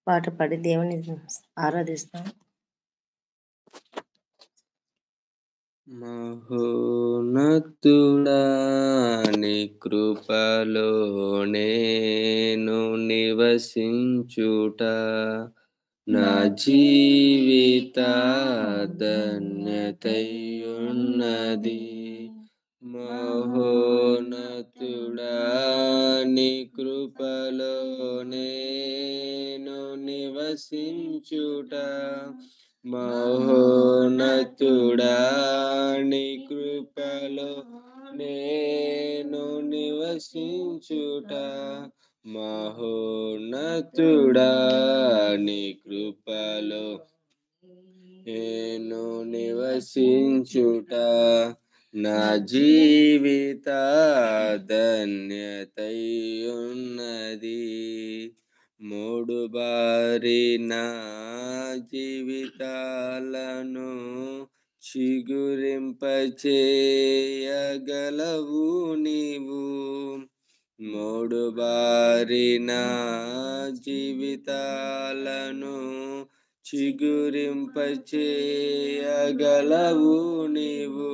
పాట పాడి దేవుని ఆరాధిస్తాం. మహోన్నతుడా నీ కృపలో నేను నివసించుట నా జీవిత ధన్యతయున్నది. మహోన్నతుడా నీ కృపలో నేను నివసించుట మహోన్నతుడా నీ కృపలో నేను నివసించుట మహోన్నతుడా నీ కృపలో నేను నివసించుట నా జీవిత ధన్యతయున్నది. మూడు బారి నా జీవితాలను చిగురింపచేయగలవు నీవు. మూడు బారి నా జీవితాలను చిగురింపచేయగలవు నీవు.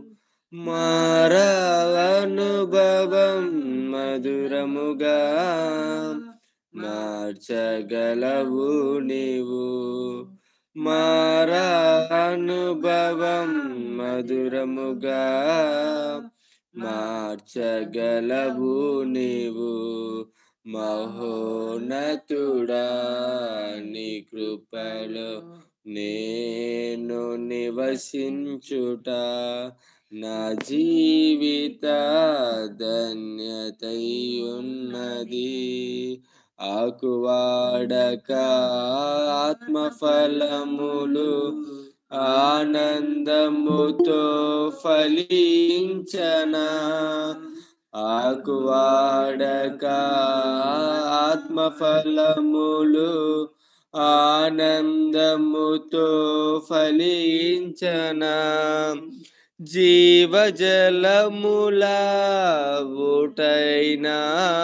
మారానుభవం మధురముగా మార్చగలవు నీవు. మారానుభవం మధురముగా మార్చగలవు నీవు. మహోన్నతుడా నీ కృపలో నేను నివసించుట నా జీవిత ధన్యతయున్నది. ఆకువాడక ఆత్మఫలములు ఆనందముతో ఫలించనా. ఆకువాడక ఆత్మఫలములు ఆనందముతో ఫలించనా. జీవజలముల ఊటైనా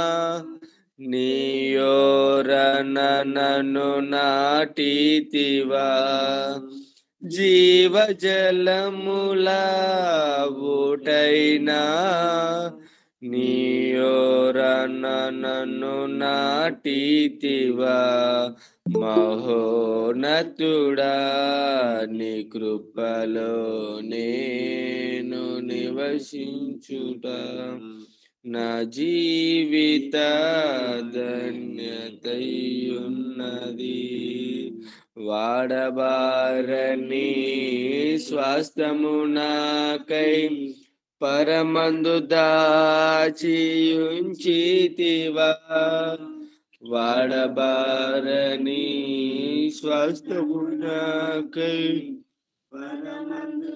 నీయోరన నన్ను నాటితివా. జీవజలముల ఊటైనా నీయోరన నన్ను నాటితివా. మహోన్నతుడా నీ కృపలో నేను నివసించుట నా జీవిత ధన్యతయున్నది. వాడబారని స్వాస్థ్యము నాకై పరమందు దాచియుంచితివా. వాడబారని స్వాస్థ్యము నాకై పరమందు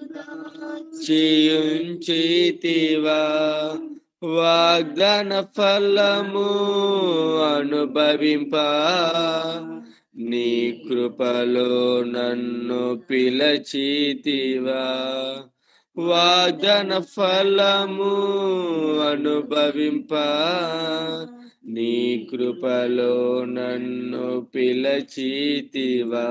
దాచియుంచితివా. వాగ్దాన ఫలము అనుభవింప నీ కృపలో నన్ను పిలచితివా. వాగ్దాన ఫలము అనుభవింప నీ కృపలో నన్ను పిలచితివా.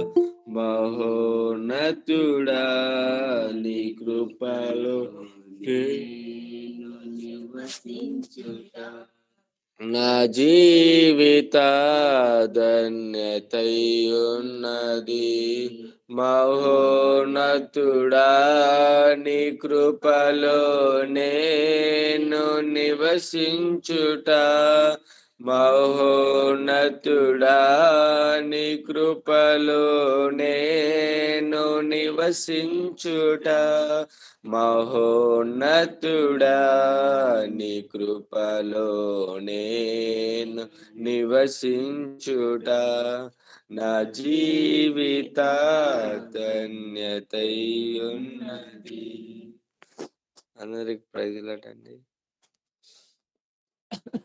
మహోన్నతుడా నీ కృపలో నేను నివసించుట నా జీవిత ధన్యతయున్నది. మహోన్నతుడా నీ కృపలో నేను నివసించుట మహోన్నతుడా నీ కృపలో నేను నివసించుట మహోన్నతుడా నీ కృపలో నేను నివసించుట నా జీవిత ధన్యతయున్నది. అందరికి ప్రైజ్ లార్డ్ అండి.